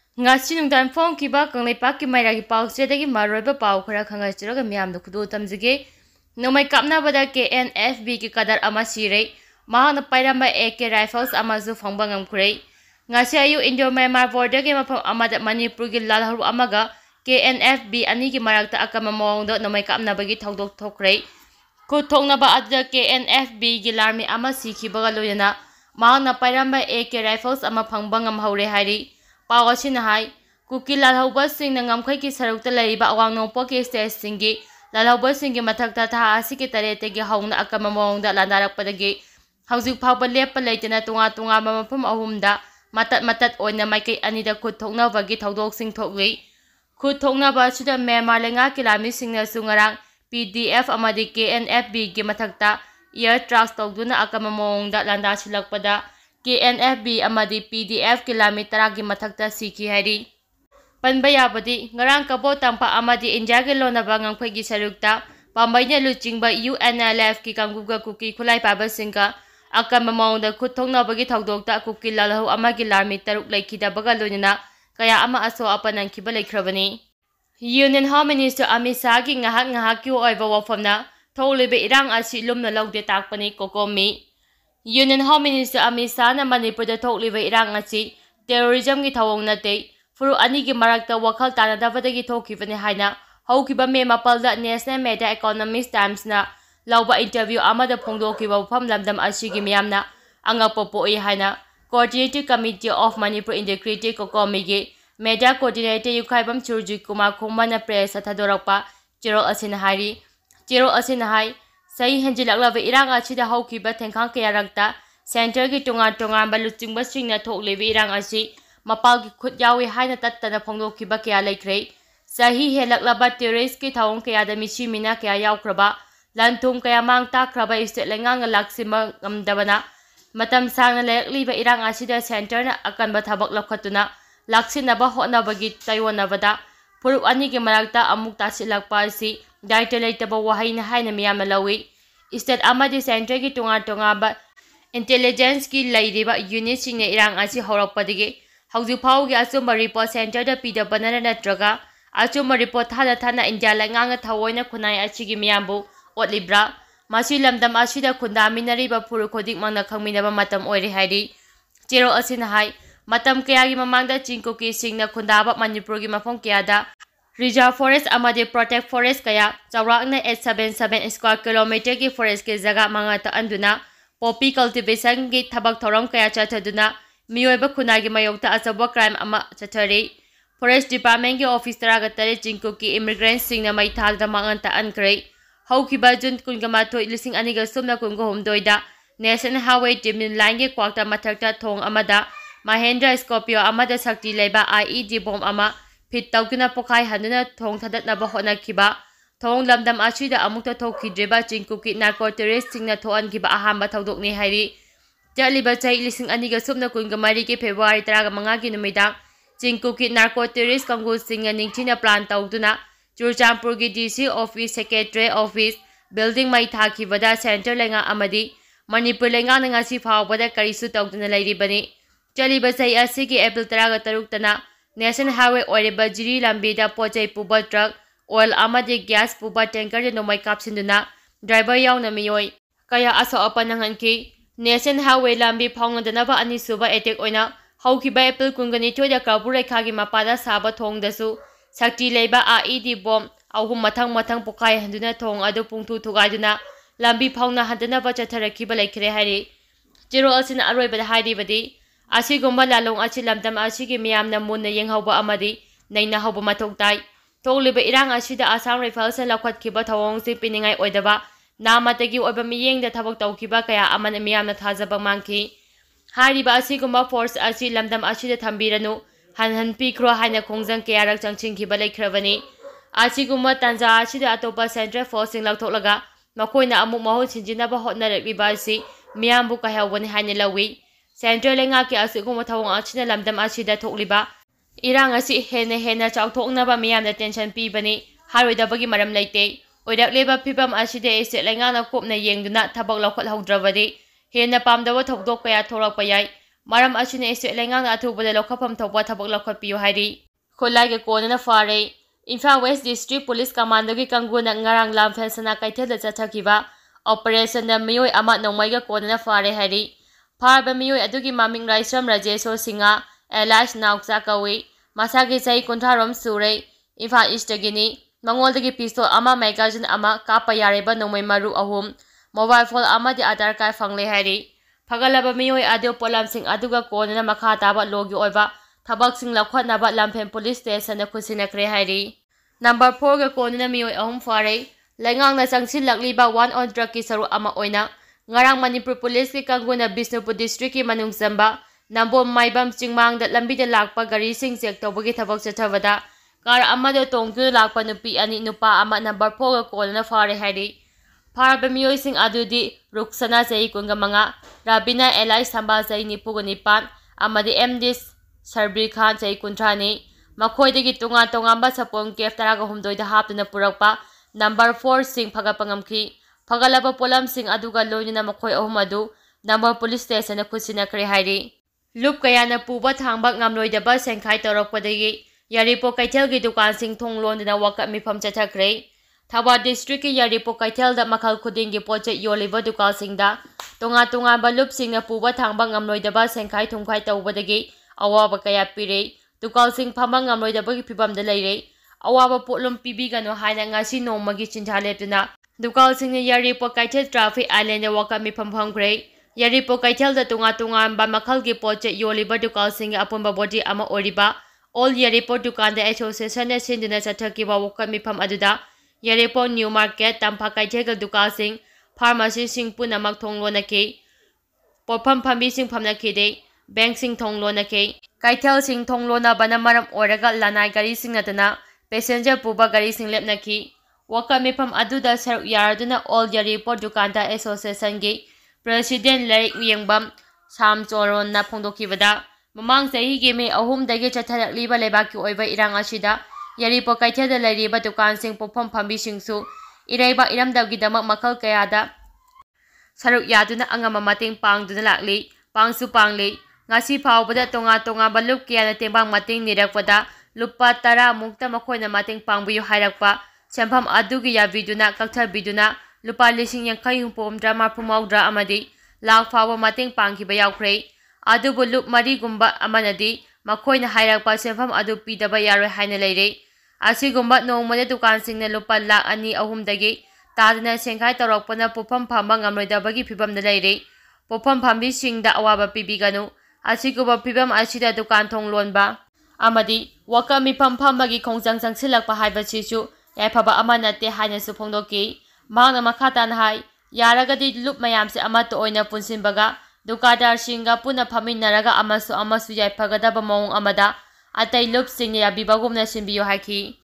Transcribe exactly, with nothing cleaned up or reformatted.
ngasi nungdan phone kiba kanglai pak ki maira gi pau se dagi maroi ba pau khara khanga chira miyam da khudu tamjige Nongmei kapnabada K N F B ki kadar ama Sire Mahak na pairamba A K Riffles ama zu phangba ngamkhre ngasi ayu Indo Myanmar border ge mafam amada Manipur gi lalharu amaga K N F B ani gi marakta akama mawngda Nongmei kapnaba gi thogdok thokre khu thoknaba adda K N F B gi larmi ama sikhibaga loyana Mahak na pairamba A K Riffles ama phangba ngamhaure hairi paw asina hai kuki lalhauba sing na ngamkhre ki sarukta laiba awang nongpo ki stage singi lalhauba singi mathakta tha asiki tarete gi haungna akama mawngda landarakpadagi haujuk phawba leppa leitena tunga tunga mafam ahumda matat matat oina maikai anida khut thoknaba gi thodok sing thokli khut thoknaba sida Myanmar lenga kilami singna sungarang P D F amadi K N F B gi mathakta air tracks tawduna akama mawngda landa silakpada K N F B amadi P D F kilometer gi mathakta sikhi hari panba yabadi ngarang kabo tampa amadi India ge lonaba ngangphai gi sarukta pambaina luchingba U N L F ki kangguga kuki khulai paba singka akama mawngda khuthongna bagi thogdokta kuki lalhu amagi larmi taruk laikhida baga loinana kaya ama aso apanang khiba laikhrabani Union Home Minister Amit Shah gi ngahak ngahak ki oiba wafamna tholibe irang asi lumna lawde takpani kokomi Union Home Minister Amit Shah na Manipur da thokliba irang asi terrorism gi thawong nate furu ani gi marakta wakhal tanadabadagi thokibani haina haukiba me mapalda National Media Economics Times na lawba interview amada phongdokiba pham lamdam asi gi miyamna angakpo poi haina Coordinating Committee of Manipur Integrity Kokomi gi Media Coordinator Yukhaibam Churji Kumar Khomana press athadorakpa chiro asina hari chiro asina hai Sai henjilaklaba irang asida haukiba thengkhang kayarakta center gi tunga tunga baluchingba singna thoklebi irang asi mapal gi khut yawi haina tattana phongdokiba kya laikhrei sahi helaklaba terrorist ki thawong kaya da michi mina kya yaukraba lanthum kaya mang takraba state lengang laksima ngamdabana matam sangna lekliba irang asida center na akanba thabak lakhatuna laksinaba hotnabagi tayonabada puruk ani gi marakta amuk tasilakpa asi Director laitaba wahaina haina miyamna lawi state amadi center gi tunga tunga ba intelligence ki lairiba unit singna irang asi horakpadigi hauju phau gi achumba report center da pida banana natraga achumba report thana thana India langanga thawoina khunai asi gi miyambu otlibra masi lamdam asida khundaminari ba puru khodik mangna khangminaba matam oiri hairi chero asina hai matam kaya gi mamangda chingko ki singna khundaba Manipur gi mafong kaya da Reserve Forest amadi Protect Forest kaya chawrakna eight seven seven square kilometer ki forest ke jaga mangata anduna poppy cultivation gi thabak thoram kaya chathaduna miyoiba khunagi mayokta achaba crime ama chathari Forest Department gi office taraga tare chingko ki immigrants singna mai thalda manganta ankre haukiba jun kungama thoi lising aniga sumna kungo homdoida National Highway Dimin line gi kwakta mathakta thong amada Mahendra Scorpio amada sakti leba I E D bomb ama Pit tawkina pokai handuna thong thadat na bahona kiba thong lamdam achida amukta thoki dreba chingkuki narco terrorist singna thoan kiba ahamba tawdok ni hairi jaliba chai lising aniga subna kunga mari ki February taraga manga ki numida chingkuki narco terrorist kangu singa ningchina plan tawduna Churchampur gi D C office secretary office building mai thaki bada center lenga amadi Manipur lenga nga si phawbada karisu tawduna lairibani jaliba chai asigi April taraga taruk tana National Highway oiriba jiri lambida pochai puba truck oil amadi gas puba tanker de Nongmei kapsinduna driver yauna miyoi kaya aso apananganki National Highway lambi phawngdanaba ani suba attack oina haukiba April kungani thoida kabure khagi mapada saba thongdasu sakti leiba A E D bomb ahum mathang mathang pokai handuna thong adu pungthu thugaiduna lambi phawna handanaba chatharakiba laikhre hari jero asina aroibada hairibadi asigumba lalong achi lamdam asigi miyamna munna yenghauba amadi naina hauba mathoktai tholiba irang asida Assam Rifles lakhatkhiba thawong si piningai oidaba namatagi oiba miyengda thabak tawkiba kaya amana miyamna thajaba mangki hariba asigumba force asi lamdam asida thambiranu han han pikro haina khongjang kayarak changchingkhiba laikhrabani asigumba tanja asida atopa central force sing lakthoklaga makoina amuk maho sinjinaba hotnarakliba asi miyambu kahawani haina lawi Central lenga ki asiguma thawong achina lamdam asida thokliba irang asi hena hena chawthoknaba miyamna tension pibani haroidabagi maram leite oidakleba phibam asida ese lenga na kopna yengduna thabak lakhot hawdrabadi hena pamdawa thokdok kaya thorakpa yai Maram asina isu lengang na athubada lokhapam thokpa thabak lokhapiyo hairi. Khulai ke kona na fare. Imphal West District Police Commando ki kanguna ngarang lamfen sana kaithel da chathakiba operation na miyoi ama Nongmei ga kona na fare hairi. Farba miyoi adugi maming Raisram Rajeso Singa Elias Nauksa kawi masagi chai kuntharom sure Imphal East gini mangoldagi pistol ama magazine ama kapa yareba Nongmei maru ahum mobile phone ama di Aadhaar card fangle hairi. Phagalaba miyoi adu polam sing aduga kona na makha taba logi oiba thabak sing lakhotnaba Lamphel Police Station na khusinakre hairi. Number four ga kona na miyoi ahum fare lengang na changsil lakliba one on drug ki saru ama oina ngarang Manipur Police ki kanguna Bisnupur District ki manung samba Nambom Maibam Chingmang da lambi da lakpa gari sing check tawbagi thabak chathabada car amado tongtu lakpa nupi ani nupa ama number four ga kona na fare hairi. Farba miyoi sing adudi Ruksana chai kunga manga Rabina Elias Sambal chai nipuga nipan amadi Mdis Sarbir Khan chai kuntrani makhoidagi tunga tongamba sapong kef taraga humdoi da haptuna purakpa number four sing phagapangamki phagalaba polam sing aduga loinina makhoi ahum adu number police station na khusinakre hairi. Lup kaya na puba thangba ngamloidaba sengkhai torokpadagi Yaripo Kaithel gi dukan sing thonglondina wakat mifam chathakre. Thawa District ki Yaripo Kaithel da makhal khuding gi poche yoliba dukan singda tonga tonga balup sing na puba thangba ngamloidaba sengkhai thumkhai tawbadagi awaba kaya pire Dukal sing phama ngamloidaba gi phibam da leire awaba potlum pibigano haina ngasi nomagi chinthaletina Dukal sing ni Yaripo Kaithel Traffic Island da wakat mifam phangre. Yaripo Kaithel da tunga tunga ba makhal gi poche yoliba dukal sing apunba body ama oriba all Yaripo dukan da association na sinduna chathakiba wakat mifam aduda Yaripo New Market Tampa Kaithel dukal sing pharmacy sing punamak thonglona ke porpham phambi sing phamna khide bank sing thonglona ke Kaithel sing thonglona bana maram oraga lanai gari sing natana passenger puba gari sing lepna ki wakat mifam aduda saru yaraduna all Yaripo dukan da association gi President Larik Yengbam Sam Choron na phongdokibada mamang sahi gi me ahum dagi chatharakliba lebaki oiba irang asida Yaripo Kaithel da leriba dukan sing popham phambi singsu iraiba iramdagi damak makhal kayada saruk yaduna angama mating pangduna lakli pangsu pangli ngasi phawbada tonga tonga balup kiyana tembang mating nirakpada lupa tara mukta makhoina mating pangbuyu hairakpa sempham adugi yabiduna kaktharbiduna lupa lising yankai humpomdra marphumawdra amadi lak fawa mating pangkiba yaukre adubu lup mari gumba amanadi makhoina hairakpa sempham adu pidaba yaroi haina leire asigumba nongmada dukan singna lupa lak ani ahum dagi tadna sengkhai torokpana popham phamba ngamloidabagi phibamda leire popham phambi singda awaba pibiganu asiguba phibam asida dukan thonglonba amadi wakat mifam phambagi khongjang changsilakpa haibasisu yaifaba amanate haina su phongdoki Mahakna makhatan hai yaragadi lup mayamse amato oina punsinbaga dukadar singa puna phaminaraga amasu amasu yaifagadaba mawong amada atai lup singya yabibagumna sinbiyo haiki.